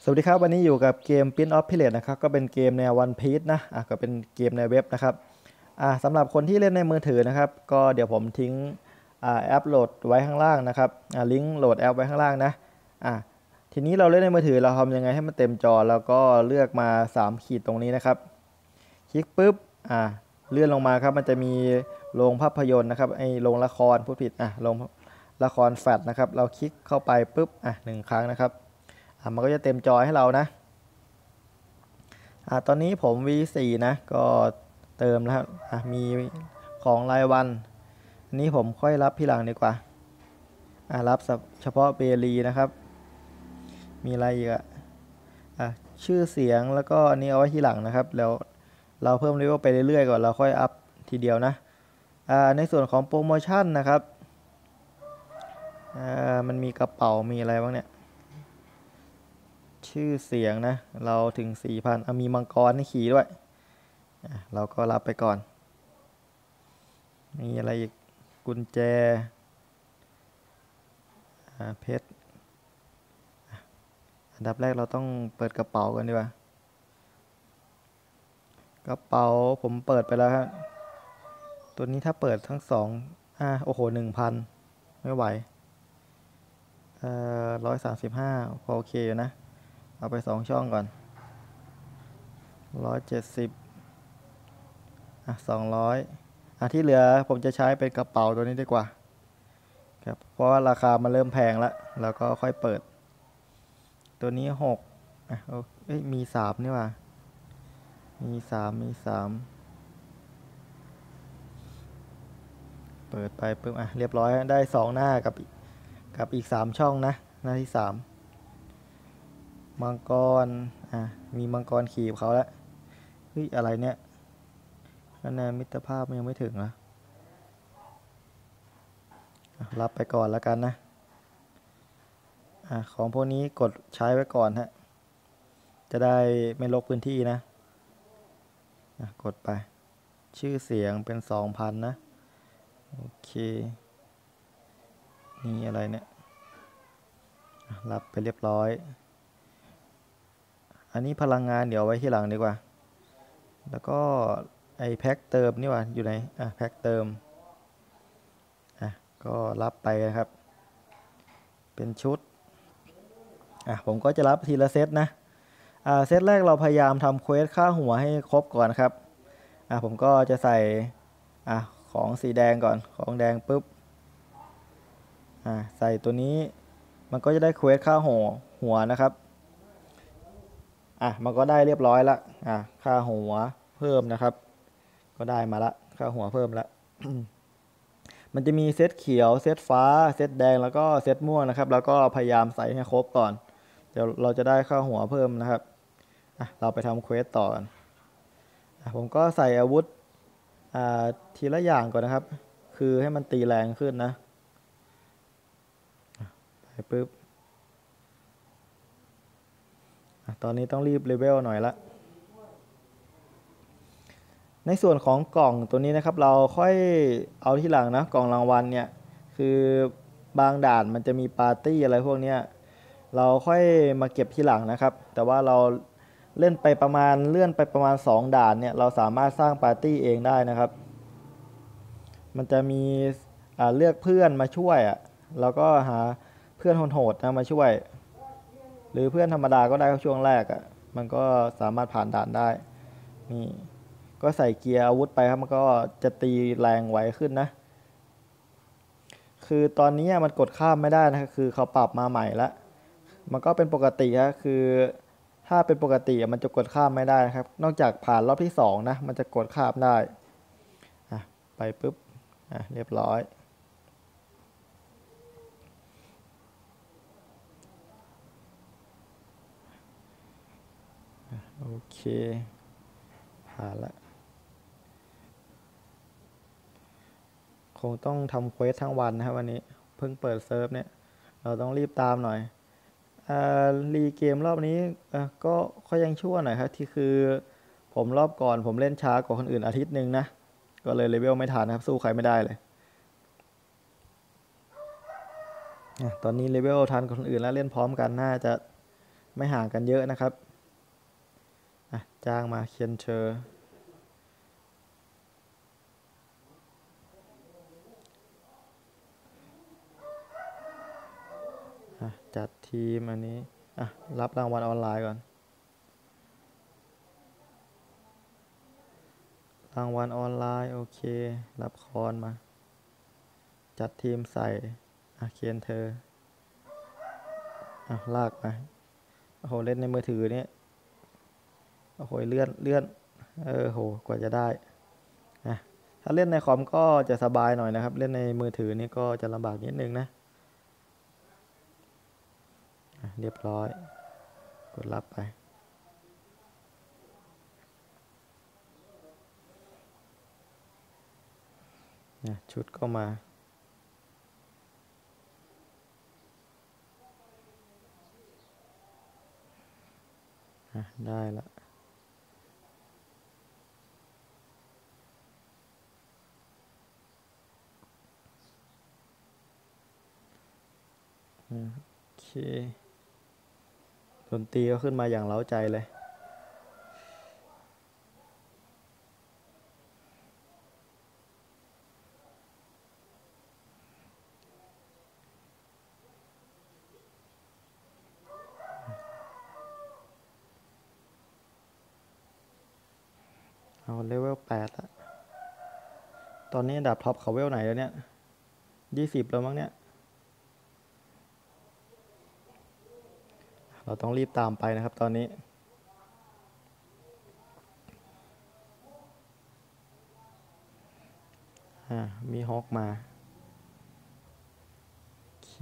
สวัสดีครับวันนี้อยู่กับเกม Prince of Peril นะครับก็เป็นเกมแนว One Piece นะก็เป็นเกมในเว็บนะครับสำหรับคนที่เล่นในมือถือนะครับก็เดี๋ยวผมทิ้งแอปโหลดไว้ข้างล่างนะครับลิงก์โหลดแอปไว้ข้างล่างนะอ่าทีนี้เราเล่นในมือถือเราทำยังไงให้มันเต็มจอแล้วก็เลือกมา3ขีดตรงนี้นะครับคลิกปุ๊บเลื่อนลงมาครับมันจะมีโรงภาพยนตร์นะครับโรงละครพูดผิดโรงละครแฟลชนะครับเราคลิกเข้าไปปุ๊บ1 ครั้งนะครับมันก็จะเต็มจอให้เรานะตอนนี้ผม V4 นะก็เติมแล้วมีของรายวันอันนี้ผมค่อยรับทีหลังดีกว่ารับเฉพาะเบรีนะครับมีอะไรอีกชื่อเสียงแล้วก็อันนี้เอาไว้ทีหลังนะครับแล้วเราเพิ่มเลเวลไปเรื่อยๆก่อนเราค่อยอัพทีเดียวนะในส่วนของโปรโมชั่นนะครับมันมีกระเป๋ามีอะไรบ้างเนี่ยชื่อเสียงนะเราถึง 4,000มีมังกรให้ขี่ด้วยเราก็รับไปก่อนมีอะไรอีกกุญแจเพชรอันดับแรกเราต้องเปิดกระเป๋ากันดีกว่ากระเป๋าผมเปิดไปแล้วครับตัวนี้ถ้าเปิดทั้งสองโอ้โห1,000ไม่ไหว135พอโอเคอยู่นะเอาไป2 ช่องก่อน170200ที่เหลือผมจะใช้เป็นกระเป๋าตัวนี้ดีกว่าครับเพราะว่าราคามันเริ่มแพงแล้วแล้วก็ค่อยเปิดตัวนี้6มี3นี่ว่ามี 3เปิดไปปุ๊บเรียบร้อยได้2 หน้ากับอีก3 ช่องนะหน้าที่3มังกรมีมังกรขี่เขาแล้วเฮ้ยอะไรเนี่ยคะแนนมิตรภาพมันยังไม่ถึงเหรอรับไปก่อนแล้วกันนะของพวกนี้กดใช้ไว้ก่อนฮะจะได้ไม่รกพื้นที่นะกดไปชื่อเสียงเป็น 2,000นะโอเคนี่อะไรเนี่ยรับไปเรียบร้อยอันนี้พลังงานเดี๋ยวไว้ที่หลังดีกว่าแล้วก็ไอแพ็คเติมนี่ว่าอยู่ไหนแพ็คเติมก็รับไปนะครับเป็นชุดผมก็จะรับทีละเซตนะเซตแรกเราพยายามทำเควสค่าหัวให้ครบก่อนครับผมก็จะใส่ของสีแดงก่อนของแดงปุ๊บใส่ตัวนี้มันก็จะได้เควสค่าหัวนะครับมันก็ได้เรียบร้อยละค่าหัวเพิ่มนะครับก็ได้มาละค่าหัวเพิ่มละ มันจะมีเซตเขียวเซตฟ้าเซตแดงแล้วก็เซตม่วงนะครับแล้วก็พยายามใส่ให้ครบก่อนเดี๋ยวเราจะได้ค่าหัวเพิ่มนะครับเราไปทำเควสต่อกันผมก็ใส่อาวุธทีละอย่างก่อนนะครับคือให้มันตีแรงขึ้นนะไปปุ๊บตอนนี้ต้องรีบเลเวลหน่อยละในส่วนของกล่องตัวนี้นะครับเราค่อยเอาที่หลังนะกล่องรางวัลเนี่ยคือบางด่านมันจะมีปาร์ตี้อะไรพวกเนี้ยเราค่อยมาเก็บที่หลังนะครับแต่ว่าเราเลื่อนไปประมาณ2 ด่านเนี่ยเราสามารถสร้างปาร์ตี้เองได้นะครับมันจะมีเลือกเพื่อนมาช่วยเราก็หาเพื่อนโหดๆนะมาช่วยหรือเพื่อนธรรมดาก็ได้ช่วงแรกมันก็สามารถผ่านด่านได้นี่ก็ใส่เกียร์อาวุธไปครับมันก็จะตีแรงไหวขึ้นนะคือตอนนี้มันกดข้ามไม่ได้นะคือเขาปรับมาใหม่แล้วมันก็เป็นปกติครับคือถ้าเป็นปกติมันจะกดข้ามไม่ได้นะครับนอกจากผ่านรอบที่2นะมันจะกดข้ามได้ไปปุ๊บเรียบร้อยโอเคผ่านละคงต้องทำเควสทั้งวันนะครับวันนี้เพิ่งเปิดเซิร์ฟเนี่ยเราต้องรีบตามหน่อยรีเกมรอบนี้ก็ค่อยยังชั่วหน่อยครับที่คือผมรอบก่อนผมเล่นช้ากว่าคนอื่นอาทิตย์หนึ่งนะก็เลยเลเวลไม่ทันนะครับสู้ใครไม่ได้เลยตอนนี้เลเวลทันคนอื่นแล้วเล่นพร้อมกันน่าจะไม่ห่างกันเยอะนะครับจ้างมาเคียนเชอร์จัดทีมอันนี้รับรางวัลออนไลน์ก่อนรางวัลออนไลน์โอเครับคอนมาจัดทีมใส่เคียนเธอลากมาโอ้โหเล่นในมือถือเนี่ยโอ้โหเลื่อนโหกว่าจะได้ถ้าเล่นในคอมก็จะสบายหน่อยนะครับเล่นในมือถือนี่ก็จะลำบากนิดนึงนะเรียบร้อยกดรับไปชุดก็มาได้ละโอเคดนตรีก็ขึ้นมาอย่างเร้าใจเลยเอาเลเวล8ละตอนนี้อันดับท็อปเขาเวลไหนแล้วเนี่ย20แล้วมั้งเนี่ยเราต้องรีบตามไปนะครับตอนนี้มีฮอกมาโอเค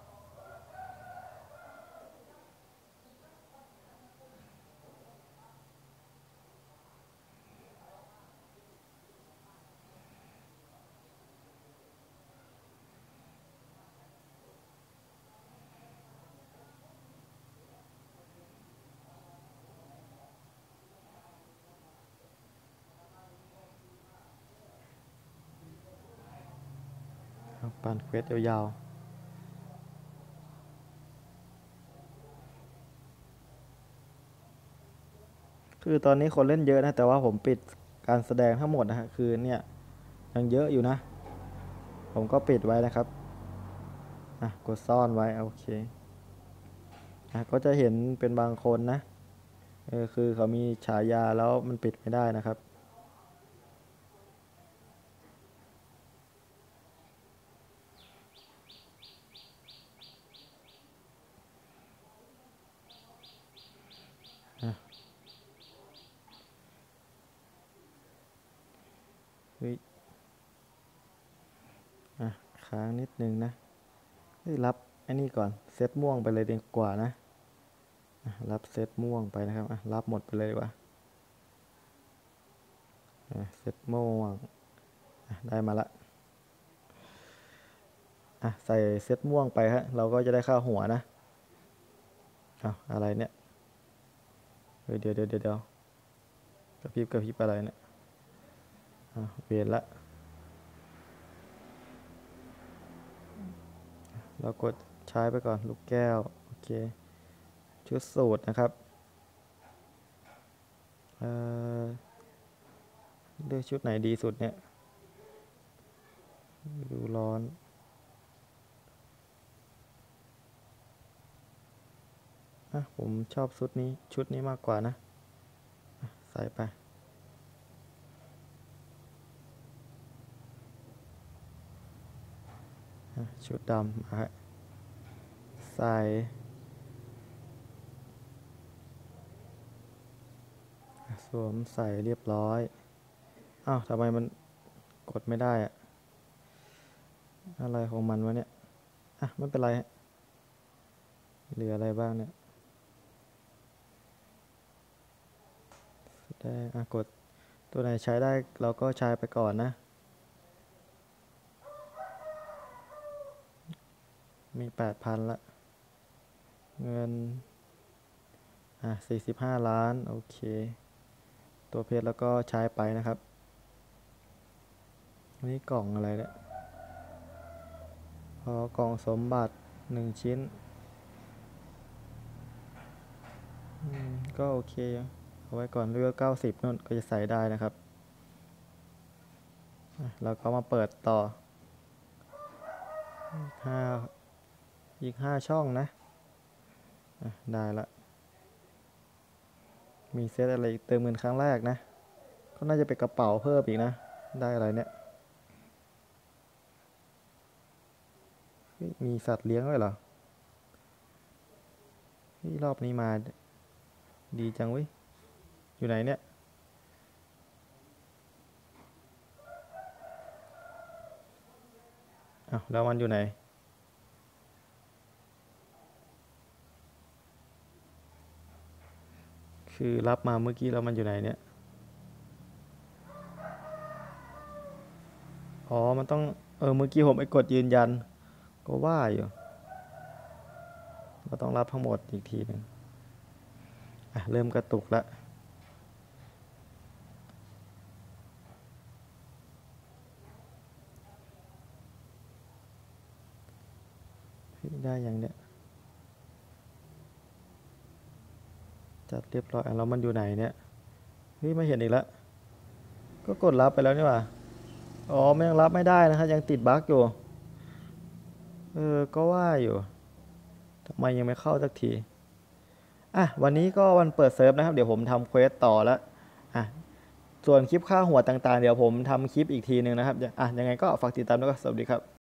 ปั่นเควสยาวๆคือตอนนี้คนเล่นเยอะนะแต่ว่าผมปิดการแสดงทั้งหมดนะฮะคือเนี่ยยังเยอะอยู่นะผมก็ปิดไว้นะครับกดซ่อนไว้โอเคก็จะเห็นเป็นบางคนนะคือเขามีฉายาแล้วมันปิดไม่ได้นะครับเฮ้ยค้างนิดนึงนะรับไอ้นี่ก่อนเซตม่วงไปเลยดีกว่านะรับเซตม่วงไปนะครับรับหมดไปเลยดีกว่าเซตม่วงได้มาละใส่เซตม่วงไปฮะเราก็จะได้ค่าหัวนะอะไรเนี่ยเดี๋ยวกระพริบอะไรเนี่ยเวียนละเรากดใช้ไปก่อนลูกแก้วโอเคชุดสูตรนะครับเลือกชุดไหนดีสุดเนี่ยดูร้อนผมชอบชุดนี้มากกว่านะใส่ไปชุดดำใส่สวมใส่เรียบร้อยทำไมมันกดไม่ได้อะไรของมันวะเนี่ยไม่เป็นไรเหลืออะไรบ้างเนี่ยได้กดตัวไหนใช้ได้เราก็ใช้ไปก่อนนะมี 8,000 ละเงิน45 ล้านโอเคตัวเพชรแล้วก็ใช้ไปนะครับนี่กล่องอะไรเนี่ยกล่องสมบัติ1 ชิ้นก็โอเคเอาไว้ก่อนเลือก90นู่นก็จะใส่ได้นะครับแล้วก็มาเปิดต่อห้าอีก5ช่องนะได้ละมีเซตอะไรเติมเงินครั้งแรกนะก็น่าจะเป็นกระเป๋าเพิ่มอีกนะได้อะไรเนี่ยมีสัตว์เลี้ยงด้วยเหรอรอบนี้มาดีจังเว้ยอยู่ไหนเนี่ยอ้าวแล้วมันอยู่ไหนคือรับมาเมื่อกี้แล้วมันอยู่ไหนเนี่ยอ๋อมันต้องเมื่อกี้ผมไปกดยืนยันก็ว่าอยู่เราต้องรับทั้งหมดอีกทีหนึ่งเริ่มกระตุกละได้อย่างเนี้ยจัดเรียบร้อยแล้วมันอยู่ไหนเนี่ยไม่เห็นอีกแล้วก็กดรับไปแล้วนี่หว่าอ๋อมันยังรับไม่ได้นะครับยังติดบั๊กอยู่ก็ว่าอยู่ทำไมยังไม่เข้าสักทีวันนี้ก็วันเปิดเซิร์ฟนะครับเดี๋ยวผมทำเควสต่อแล้วส่วนคลิปค่าหัวต่างๆเดี๋ยวผมทำคลิปอีกทีหนึ่งนะครับยังไงก็ฝากติดตามด้วยสวัสดีครับ